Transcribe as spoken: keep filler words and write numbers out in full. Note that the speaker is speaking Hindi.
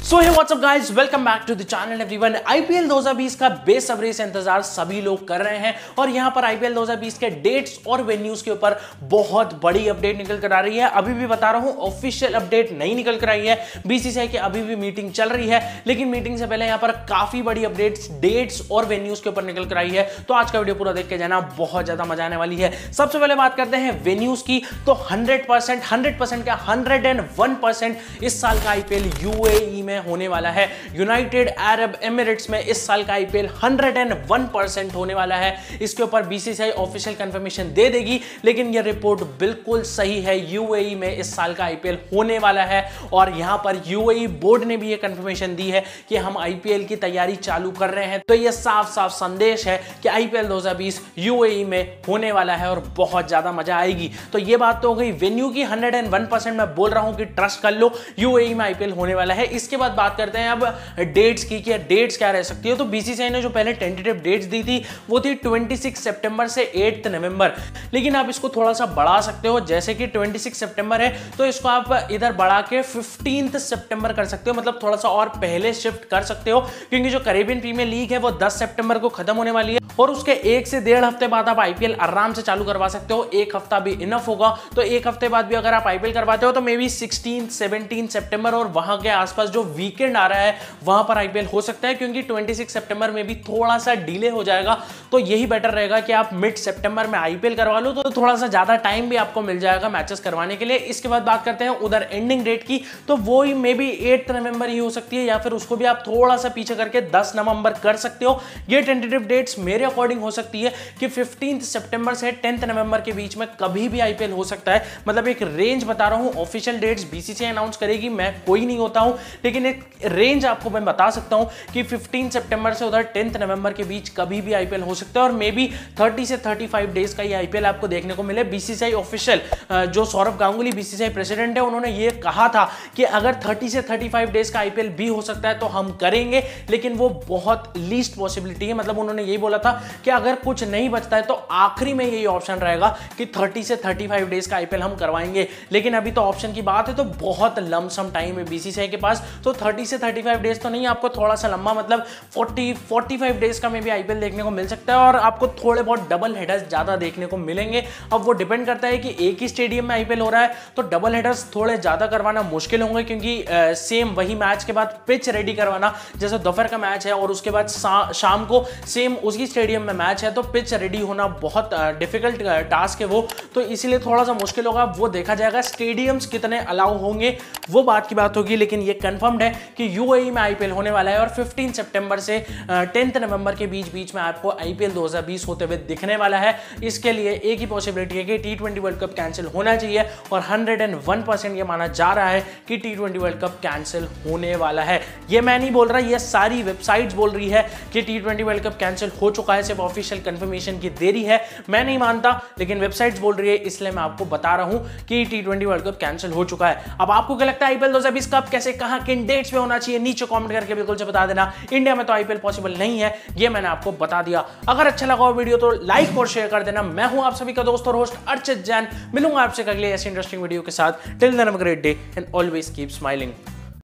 So hey what's up guys, welcome back to the channel everyone. IPL दो हज़ार बीस का बेसब्री से इंतजार सभी लोग कर रहे हैं और यहां पर आईपीएल दो हज़ार बीस के डेट्स और वेन्यूज के ऊपर बहुत बड़ी अपडेट निकल कर आ रही है। अभी भी बता रहा हूं, ऑफिशियल अपडेट नहीं निकल कर आई है। बीसीसीआई की अभी भी मीटिंग चल रही है, लेकिन मीटिंग से पहले यहां पर काफी बड़ी अपडेट्स डेट्स और वेन्यूज के ऊपर निकल कर आई है। तो आज का वीडियो पूरा देख के जाना, बहुत ज्यादा मजा आने वाली है। सबसे पहले बात करते हैं वेन्यूज की, तो हंड्रेड परसेंट हंड्रेड परसेंट क्या हंड्रेड एंड वन परसेंट इस साल का आईपीएल यूएई में होने वाला है। यूनाइटेड अरब एमिरेट्स में इस साल का IPL hundred and one percent होने वाला है। इसके ऊपर बीसीसीआई ऑफिशियल कंफर्मेशन दे देगी, लेकिन यह रिपोर्ट बिल्कुल सही है। यूएई में इस साल का आईपीएल होने वाला है और यहां पर यूएई बोर्ड ने भी यह कंफर्मेशन दी है कि हम आईपीएल की तैयारी चालू कर रहे हैं। तो यह साफ साफ संदेश है कि आईपीएल दो हज़ार बीस यूएई में होने वाला है और बहुत ज्यादा मजा आएगी। तो यह बात तो हो गई वेन्यू की। हंड्रेड एंड वन परसेंट मैं बोल रहा हूं कि ट्रस्ट कर लो, यूएई में आईपीएल होने वाला है। इसके बाद बात करते हैं अब डेट्स की, कि डेट्स क्या रह सकती है। तो बीसीसीआई ने जो पहले टेंटेटिव डेट्स दी थी वो थी छब्बीस सितंबर से आठ नवंबर, लेकिन आप इसको थोड़ा सा बढ़ा सकते हो। जैसे कि छब्बीस सितंबर है तो इसको आप इधर बढ़ा के पंद्रह सितंबर कर सकते हो, मतलब थोड़ा सा और पहले शिफ्ट कर सकते हो, क्योंकि जो कैरेबियन प्रीमियर लीग है वो दस सितंबर को खत्म होने वाली है और उसके एक से डेढ़ हफ्ते बाद आप आईपीएल आराम से चालू करवा सकते हो। एक हफ्ता भी इनफ होगा। तो एक हफ्ते बाद भी अगर आप आईपीएल करवाते हो तो मे बी सोलह सत्रह सितंबर और वहां के आसपास जो वीकेंड आ रहा है वहां पर आईपीएल हो सकता है, क्योंकि छब्बीस सितंबर में भी थोड़ा सा डिले हो जाएगा। तो यही बेटर रहेगा कि आप मिड सितंबर में आईपीएल करवा लो, तो थोड़ा सा ज्यादा टाइम भी आपको मिल जाएगा मैचेस करवाने के लिए। इसके बाद बात करते हैं उधर एंडिंग डेट की, तो वो ही मे बी आठ नवंबर ही हो सकती है, या फिर उसको भी आप थोड़ा सा पीछे करके दस नवंबर कर सकते हो। ये टेंटेटिव डेट्स मेरे अकॉर्डिंग हो सकती है कि पंद्रह सितंबर से दस नवंबर के बीच में कभी भी आईपीएल हो सकता है। मतलब एक रेंज बता रहा हूं, ऑफिशियल डेट्स बीसीसीआई अनाउंस करेगी, मैं कोई नहीं होता हूं, लेकिन एक रेंज आपको मैं बता सकता हूं कि पंद्रह सितंबर से उधर दस नवंबर के बीच कभी भी आईपीएल हो सकता है और मे बी तीस से पैंतीस डेज का ये आईपीएल आपको देखने को मिले। बीसीसीआई ऑफिशियल जो सौरभ गांगुली बीसीसीआई प्रेसिडेंट है, उन्होंने ये कहा था कि अगर तीस से पैंतीस डेज का आईपीएल भी हो सकता है तो हम करेंगे, लेकिन वो बहुत लीस्ट पॉसिबिलिटी है। मतलब उन्होंने यही बोला था कि अगर कुछ नहीं बचता है तो आखिरी में यही ऑप्शन रहेगा कि तीस से पैंतीस डेज का आईपीएल हम करवाएंगे। लेकिन अभी तो ऑप्शन की बात है, तो बहुत लमसम टाइम है बीसीसीआई के पास। तो तीस से पैंतीस डेज तो नहीं, आपको थोड़ा सा लंबा, मतलब चालीस पैंतालीस डेज का में भी आईपीएल देखने को मिल सकता है और आपको थोड़े बहुत डबल हेडर्स ज्यादा देखने को मिलेंगे। अब वो डिपेंड करता है कि एक ही स्टेडियम में आईपीएल हो रहा है तो डबल हेडर्स थोड़े ज्यादा करवाना मुश्किल होंगे, क्योंकि आ, सेम वही मैच के बाद पिच रेडी करवाना, जैसे दोपहर का मैच है और उसके बाद शाम को सेम उसी स्टेडियम में मैच है, तो पिच रेडी होना बहुत डिफिकल्ट टास्क है वो, तो इसीलिए थोड़ा सा मुश्किल होगा। वो देखा जाएगा स्टेडियम्स कितने अलाउ होंगे, वो बात की बात होगी। लेकिन ये कंफर्म्ड है कि यूएई में आईपीएल होने वाला है और पंद्रह सितंबर से दस नवंबर के बीच बीच में आपको आईपीएल दो हज़ार बीस होते हुए दिखने वाला है। इसके लिए एक ही पॉसिबिलिटी है कि T twenty world cup cancel होना चाहिए और हंड्रेड एंड वन परसेंट ये माना जा रहा है कि T twenty world cup cancel होने वाला है। ये मैं नहीं बोल रहा, ये सारी वेबसाइट्स बोल रही है कि T twenty world cup cancel हो चुका है, सिर्फ ऑफिशियल कंफर्मेशन की देरी है। मैं नहीं मानता, लेकिन वेबसाइट्स बोल रही है, इसलिए मैं आपको बता रहा हूं कि T twenty world cup cancel हो चुका है। अब आपको क्या लगता है आईपीएल दो हज़ार बीस कब, कैसे, कहां, किन डेट्स पे होना चाहिए, नीचे कमेंट करके बिल्कुल से बता देना। इंडिया में तो आईपीएल पॉसिबल नहीं है, ये मैंने आपको बता दिया। अगर अच्छा लगा वीडियो तो लाइक और शेयर कर देना। मैं हूं आप सभी का दोस्त और होस्ट अर्चित जैन, मिलूंगा आपसे अगले ऐसे इंटरेस्टिंग वीडियो के साथ। Till then have a great day and always keep smiling.